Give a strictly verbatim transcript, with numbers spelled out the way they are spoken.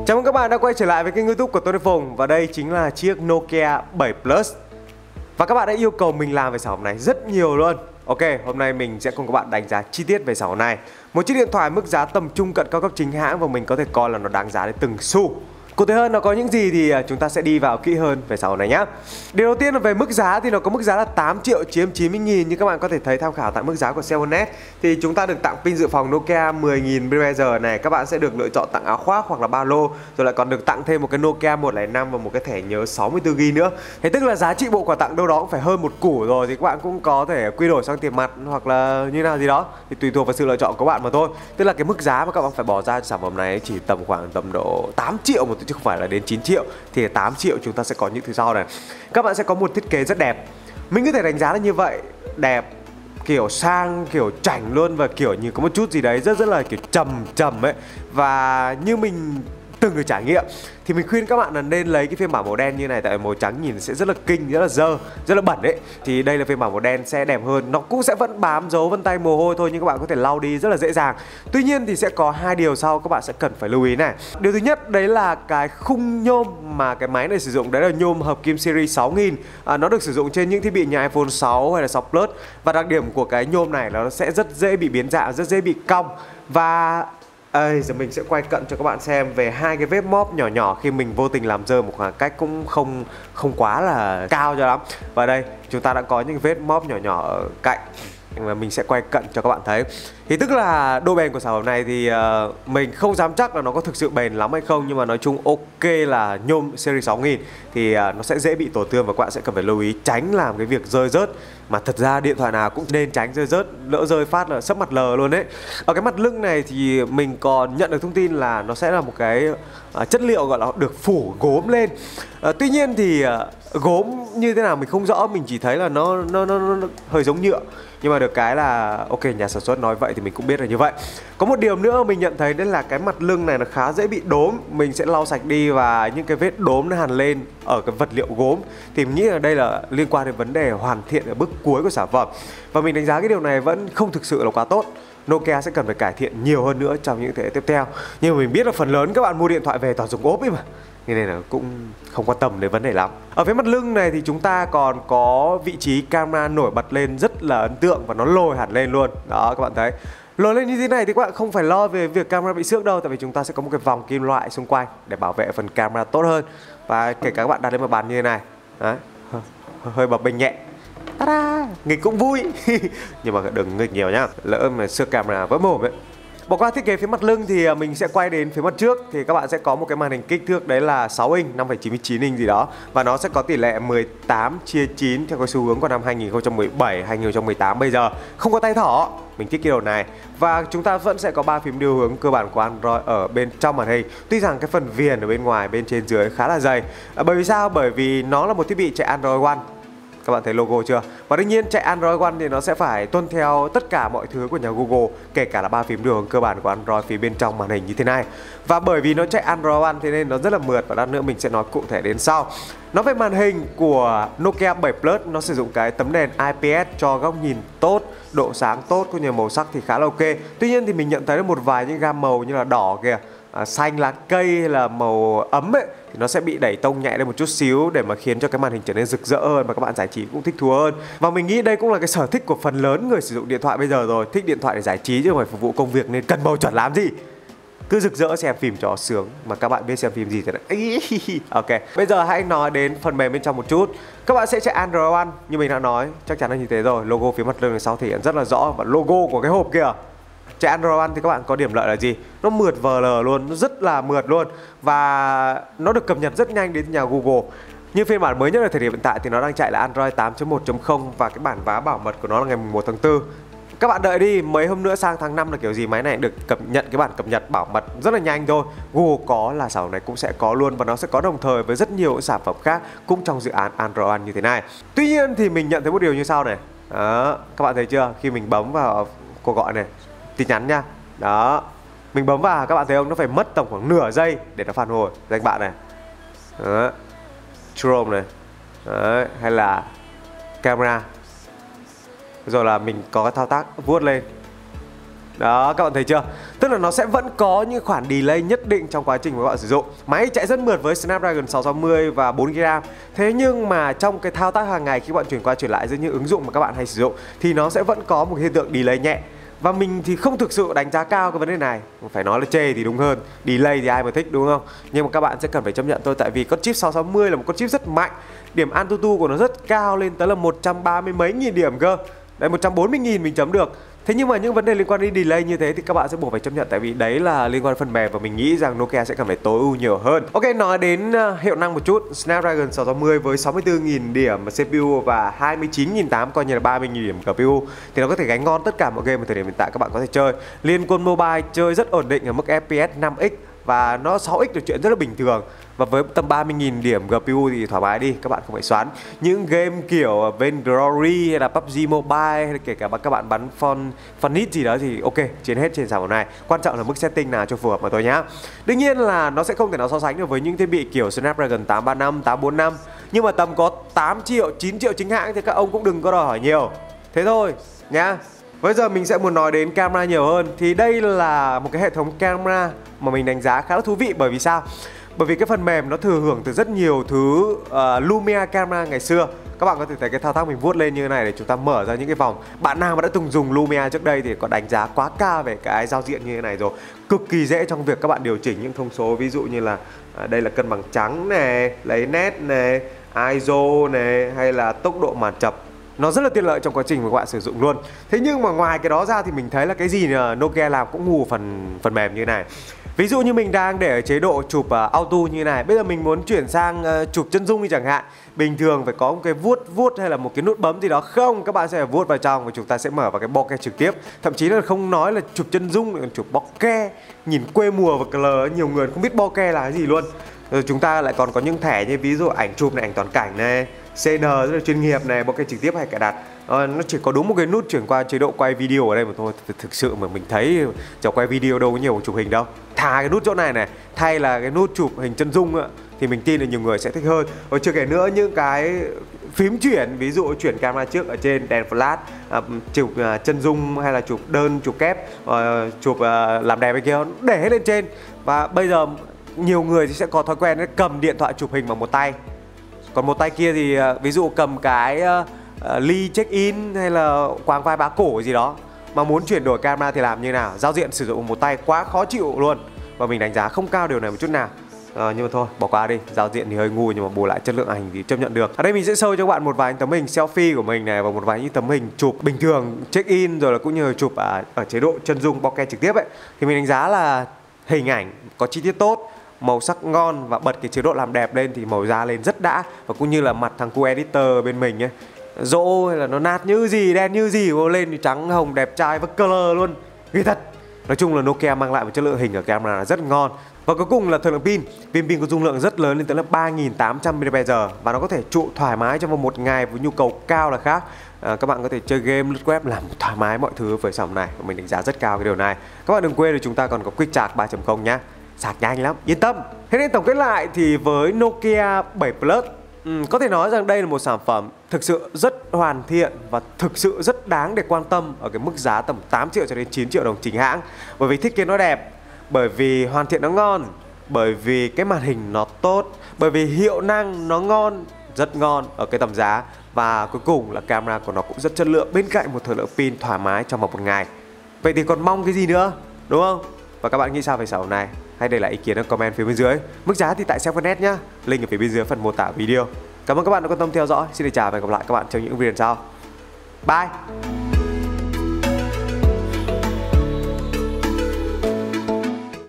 Chào mừng các bạn đã quay trở lại với kênh YouTube của Tony Phùng. Và đây chính là chiếc Nokia bảy Plus. Và các bạn đã yêu cầu mình làm về sản phẩm này rất nhiều luôn. Ok, hôm nay mình sẽ cùng các bạn đánh giá chi tiết về sản phẩm này. Một chiếc điện thoại mức giá tầm trung cận cao cấp chính hãng và mình có thể coi là nó đáng giá đến từng xu. Cụ thể hơn nó có những gì thì chúng ta sẽ đi vào kỹ hơn về sản phẩm này nhé. Điều đầu tiên là về mức giá thì nó có mức giá là tám triệu chiếm chín mươi nghìn. Như các bạn có thể thấy tham khảo tại mức giá của Cellnet thì chúng ta được tặng pin dự phòng Nokia mười nghìn mi li am pe-giờ này. Các bạn sẽ được lựa chọn tặng áo khoác hoặc là ba lô. Rồi lại còn được tặng thêm một cái Nokia một không năm và một cái thẻ nhớ sáu mươi tư gi-ga-bai nữa. Thế tức là giá trị bộ quà tặng đâu đó cũng phải hơn một củ rồi. Thì các bạn cũng có thể quy đổi sang tiền mặt hoặc là như nào gì đó. Thì tùy thuộc vào sự lựa chọn của các bạn mà thôi. Tức là cái mức giá mà các bạn phải bỏ ra cho sản phẩm này chỉ tầm khoảng tầm độ tám triệu một chứ không phải là đến chín triệu. Thì tám triệu chúng ta sẽ có những thứ sau này. Các bạn sẽ có một thiết kế rất đẹp. Mình có thể đánh giá là như vậy. Đẹp, kiểu sang, kiểu chảnh luôn. Và kiểu như có một chút gì đấy rất rất là kiểu trầm trầm ấy. Và như mình từng được trải nghiệm thì mình khuyên các bạn là nên lấy cái phiên bản màu đen như này. Tại màu trắng nhìn sẽ rất là kinh, rất là dơ, rất là bẩn ấy. Thì đây là phiên bản màu đen sẽ đẹp hơn. Nó cũng sẽ vẫn bám dấu vân tay mồ hôi thôi, nhưng các bạn có thể lau đi rất là dễ dàng. Tuy nhiên thì sẽ có hai điều sau các bạn sẽ cần phải lưu ý này. Điều thứ nhất đấy là cái khung nhôm mà cái máy này sử dụng. Đấy là nhôm hợp kim series sáu nghìn. à, Nó được sử dụng trên những thiết bị như iPhone sáu hay là sáu Plus. Và đặc điểm của cái nhôm này là nó sẽ rất dễ bị biến dạng, rất dễ bị cong. Và Ê, giờ mình sẽ quay cận cho các bạn xem về hai cái vết móp nhỏ nhỏ khi mình vô tình làm rơi một khoảng cách cũng không không quá là cao cho lắm. Và đây chúng ta đã có những vết móp nhỏ nhỏ ở cạnh mà mình sẽ quay cận cho các bạn thấy. Thì tức là độ bền của sản phẩm này thì uh, mình không dám chắc là nó có thực sự bền lắm hay không, nhưng mà nói chung ok là nhôm series sáu nghìn thì uh, nó sẽ dễ bị tổn thương và các bạn sẽ cần phải lưu ý tránh làm cái việc rơi rớt. Mà thật ra điện thoại nào cũng nên tránh rơi rớt, lỡ rơi phát là sấp mặt lờ luôn đấy. Ở cái mặt lưng này thì mình còn nhận được thông tin là nó sẽ là một cái uh, chất liệu gọi là được phủ gốm lên. uh, Tuy nhiên thì uh, gốm như thế nào mình không rõ, mình chỉ thấy là nó, nó, nó, nó hơi giống nhựa. Nhưng mà được cái là ok, nhà sản xuất nói vậy thì mình cũng biết là như vậy. Có một điều nữa mình nhận thấy đấy là cái mặt lưng này nó khá dễ bị đốm. Mình sẽ lau sạch đi và những cái vết đốm nó hằn lên ở cái vật liệu gốm thì mình nghĩ là đây là liên quan đến vấn đề hoàn thiện ở bước cuối của sản phẩm. Và mình đánh giá cái điều này vẫn không thực sự là quá tốt. Nokia sẽ cần phải cải thiện nhiều hơn nữa trong những thế hệ tiếp theo. Nhưng mà mình biết là phần lớn các bạn mua điện thoại về toàn dùng ốp ấy mà, nên là cũng không quan tâm đến vấn đề lắm. Ở phía mặt lưng này thì chúng ta còn có vị trí camera nổi bật lên rất là ấn tượng và nó lồi hẳn lên luôn. Đó các bạn thấy. Lồi lên như thế này thì các bạn không phải lo về việc camera bị xước đâu. Tại vì chúng ta sẽ có một cái vòng kim loại xung quanh để bảo vệ phần camera tốt hơn. Và kể cả các bạn đặt lên mặt bàn như thế này. Đấy, hơi bập bềnh nhẹ. Ta-da! Nghịch cũng vui. Nhưng mà đừng nghịch nhiều nhá, lỡ mà xước camera vỡ mồm ấy. Bỏ qua thiết kế phía mặt lưng thì mình sẽ quay đến phía mặt trước. Thì các bạn sẽ có một cái màn hình kích thước đấy là sáu inch, năm phẩy chín mươi chín inch gì đó. Và nó sẽ có tỷ lệ mười tám chia chín theo cái xu hướng của năm hai nghìn không trăm mười bảy, hai nghìn không trăm mười tám bây giờ. Không có tay thỏ, mình thích cái điều này. Và chúng ta vẫn sẽ có ba phím điều hướng cơ bản của Android ở bên trong màn hình. Tuy rằng cái phần viền ở bên ngoài, bên trên dưới khá là dày. à, Bởi vì sao? Bởi vì nó là một thiết bị chạy Android One. Các bạn thấy logo chưa? Và đương nhiên chạy Android One thì nó sẽ phải tuân theo tất cả mọi thứ của nhà Google, kể cả là ba phím điều hướng cơ bản của Android phía bên trong màn hình như thế này. Và bởi vì nó chạy Android One thế nên nó rất là mượt, và lát nữa mình sẽ nói cụ thể đến sau. Nói về màn hình của Nokia bảy Plus, nó sử dụng cái tấm nền i pê ét cho góc nhìn tốt, độ sáng tốt, có nhiều màu sắc thì khá là ok. Tuy nhiên thì mình nhận thấy được một vài những gam màu như là đỏ kìa, À, xanh lá cây hay là màu ấm ấy thì nó sẽ bị đẩy tông nhẹ lên một chút xíu để mà khiến cho cái màn hình trở nên rực rỡ hơn và các bạn giải trí cũng thích thú hơn. Và mình nghĩ đây cũng là cái sở thích của phần lớn người sử dụng điện thoại bây giờ rồi, thích điện thoại để giải trí chứ không phải phục vụ công việc, nên cần màu chuẩn làm gì. Cứ rực rỡ xem phim cho sướng, mà các bạn biết xem phim gì thế đấy. Ok, bây giờ hãy nói đến phần mềm bên trong một chút. Các bạn sẽ chạy Android One như mình đã nói, chắc chắn là như thế rồi. Logo phía mặt lưng này sau thể hiện rất là rõ, và logo của cái hộp kia. Chạy Android One thì các bạn có điểm lợi là gì? Nó mượt vờ lờ luôn, nó rất là mượt luôn. Và nó được cập nhật rất nhanh đến nhà Google. Như phiên bản mới nhất ở thời điểm hiện tại thì nó đang chạy là Android tám chấm một chấm không. Và cái bản vá bảo mật của nó là ngày mùng một tháng tư. Các bạn đợi đi, mấy hôm nữa sang tháng năm là kiểu gì máy này được cập nhận cái bản cập nhật bảo mật rất là nhanh thôi. Google có là sản phẩm này cũng sẽ có luôn. Và nó sẽ có đồng thời với rất nhiều sản phẩm khác cũng trong dự án Android One như thế này. Tuy nhiên thì mình nhận thấy một điều như sau này. Đó, các bạn thấy chưa? Khi mình bấm vào cuộc gọi này, tin nhắn nha. Đó, mình bấm vào các bạn thấy không? Nó phải mất tầm khoảng nửa giây để nó phản hồi danh bạn này. Đó, Chrome này. Đấy, hay là camera. Rồi là mình có cái thao tác vuốt lên. Đó, các bạn thấy chưa? Tức Tức là nó sẽ vẫn có những khoản delay nhất định trong quá trình mà các bạn sử dụng. Máy chạy rất mượt với Snapdragon sáu sáu mươi và bốn gi ga bai RAM. Thế nhưng mà trong cái thao tác hàng ngày khi bạn chuyển qua chuyển lại giữa những ứng dụng mà các bạn hay sử dụng thì nó sẽ vẫn có một hiện tượng delay nhẹ. Và mình thì không thực sự đánh giá cao cái vấn đề này. Phải nói là chê thì đúng hơn. Delay thì ai mà thích đúng không? Nhưng mà các bạn sẽ cần phải chấp nhận thôi. Tại vì con chip sáu sáu mươi là một con chip rất mạnh. Điểm AnTuTu của nó rất cao, lên tới là một trăm ba mươi mấy nghìn điểm cơ. Đấy, một trăm bốn mươi nghìn mình chấm được. Thế nhưng mà những vấn đề liên quan đến delay như thế thì các bạn sẽ buộc phải chấp nhận. Tại vì đấy là liên quan đến phần mềm và mình nghĩ rằng Nokia sẽ cần phải tối ưu nhiều hơn. Ok, nói đến uh, hiệu năng một chút. Snapdragon sáu sáu mươi với sáu mươi tư nghìn điểm xê pê u và hai mươi chín nghìn tám trăm coi như là ba mươi nghìn điểm giê pê u thì nó có thể gánh ngon tất cả mọi game ở thời điểm hiện tại các bạn có thể chơi. Liên Quân Mobile chơi rất ổn định ở mức ép pê ét năm x và nó sáu x là chuyện rất là bình thường. Và với tầm ba mươi nghìn điểm giê pê u thì thoải mái đi, các bạn không phải xoắn. Những game kiểu Vainglory hay là pê u bê giê Mobile hay là kể cả các bạn bắn Fun, Funit gì đó thì ok, chiến hết trên sản phẩm này. Quan trọng là mức setting nào cho phù hợp mà thôi nhá. Đương nhiên là nó sẽ không thể nào so sánh được với những thiết bị kiểu Snapdragon tám ba năm, tám bốn năm. Nhưng mà tầm có tám triệu, chín triệu chính hãng thì các ông cũng đừng có đòi hỏi nhiều. Thế thôi nhá. Bây giờ mình sẽ muốn nói đến camera nhiều hơn. Thì đây là một cái hệ thống camera mà mình đánh giá khá là thú vị. Bởi vì sao? Bởi vì cái phần mềm nó thừa hưởng từ rất nhiều thứ uh, Lumia camera ngày xưa. Các bạn có thể thấy cái thao tác mình vuốt lên như thế này để chúng ta mở ra những cái vòng. Bạn nào mà đã từng dùng Lumia trước đây thì có đánh giá quá cao về cái giao diện như thế này rồi. Cực kỳ dễ trong việc các bạn điều chỉnh những thông số. Ví dụ như là uh, đây là cân bằng trắng này, lấy nét này, i ét o này, hay là tốc độ màn chập. Nó rất là tiện lợi trong quá trình mà các bạn sử dụng luôn. Thế nhưng mà ngoài cái đó ra thì mình thấy là cái gì Nokia làm cũng ngu phần phần mềm như thế này. Ví dụ như mình đang để ở chế độ chụp uh, auto như thế này. Bây giờ mình muốn chuyển sang uh, chụp chân dung đi chẳng hạn. Bình thường phải có một cái vuốt vuốt hay là một cái nút bấm gì đó. Không, các bạn sẽ phải vuốt vào trong và chúng ta sẽ mở vào cái bokeh trực tiếp. Thậm chí là không nói là chụp chân dung, còn chụp bokeh. Nhìn quê mùa và cờ, nhiều người không biết bokeh là cái gì luôn. Rồi chúng ta lại còn có những thẻ như ví dụ ảnh chụp này, ảnh toàn cảnh này, xê en rất là chuyên nghiệp này, bokeh trực tiếp hay cài đặt. Ờ, nó chỉ có đúng một cái nút chuyển qua chế độ quay video ở đây mà thôi. Thực sự mà mình thấy cho quay video đâu có nhiều chụp hình đâu. Thà cái nút chỗ này này thay là cái nút chụp hình chân dung á, thì mình tin là nhiều người sẽ thích hơn. Rồi chưa kể nữa những cái phím chuyển, ví dụ chuyển camera trước ở trên đèn flash, à, chụp à, chân dung hay là chụp đơn, chụp kép, à, chụp à, làm đẹp hay kia để hết lên trên. Và bây giờ nhiều người thì sẽ có thói quen cầm điện thoại chụp hình bằng một tay, còn một tay kia thì à, ví dụ cầm cái à, à, ly check in hay là quàng vai bá cổ gì đó. Mà muốn chuyển đổi camera thì làm như nào? Giao diện sử dụng một tay quá khó chịu luôn. Và mình đánh giá không cao điều này một chút nào. à, Nhưng mà thôi, bỏ qua đi. Giao diện thì hơi ngu nhưng mà bù lại chất lượng ảnh thì chấp nhận được. Ở đây mình sẽ show cho các bạn một vài tấm hình selfie của mình này, và một vài những tấm hình chụp bình thường check in, rồi là cũng như chụp à, ở chế độ chân dung bokeh trực tiếp ấy. Thì mình đánh giá là hình ảnh có chi tiết tốt, màu sắc ngon, và bật cái chế độ làm đẹp lên thì màu da lên rất đã. Và cũng như là mặt thằng cu editor bên mình ấy, rỗ hay là nó nát như gì, đen như gì, lên thì trắng hồng đẹp trai và color luôn, ghê thật. Nói chung là Nokia mang lại một chất lượng hình ở camera là rất ngon. Và cuối cùng là thời lượng pin. Pin pin có dung lượng rất lớn lên tới là ba nghìn tám trăm mi-li-am-pe-giờ và nó có thể trụ thoải mái trong vòng một ngày với nhu cầu cao là khác. À, các bạn có thể chơi game, lướt web, làm thoải mái mọi thứ với sản phẩm này. Và mình đánh giá rất cao cái điều này. Các bạn đừng quên là chúng ta còn có Quick Charge ba chấm không nhá. Sạc nhanh lắm, yên tâm. Thế nên tổng kết lại thì với Nokia bảy Plus, Ừ, có thể nói rằng đây là một sản phẩm thực sự rất hoàn thiện và thực sự rất đáng để quan tâm ở cái mức giá tầm tám triệu cho đến chín triệu đồng chính hãng. Bởi vì thiết kế nó đẹp, bởi vì hoàn thiện nó ngon, bởi vì cái màn hình nó tốt, bởi vì hiệu năng nó ngon, rất ngon ở cái tầm giá. Và cuối cùng là camera của nó cũng rất chất lượng bên cạnh một thời lượng pin thoải mái trong vòng một ngày. Vậy thì còn mong cái gì nữa, đúng không? Và các bạn nghĩ sao về sản phẩm này? Hãy để lại ý kiến ở comment phía bên dưới. Mức giá thì tại Cellphone.net nhá. Link ở phía bên dưới phần mô tả video. Cảm ơn các bạn đã quan tâm theo dõi. Xin chào và hẹn gặp lại các bạn trong những video sau. Bye.